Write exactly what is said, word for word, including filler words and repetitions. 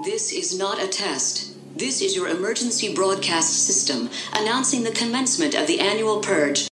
This is not a test. This is your emergency broadcast system announcing the commencement of the annual purge.